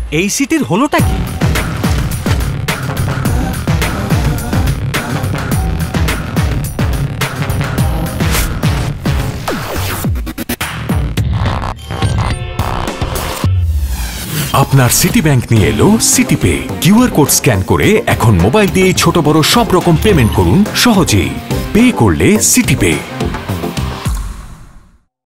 এই সিটির হলোটা কি? আপনার সিটি ব্যাংক নিয়ে এলো সিটিপে কিউআর কোড স্ক্যান করে এখন মোবাইল দিয়ে ছোট বড় সব রকম পেমেন্ট করুন সহজেই। পে করলে সিটিপে।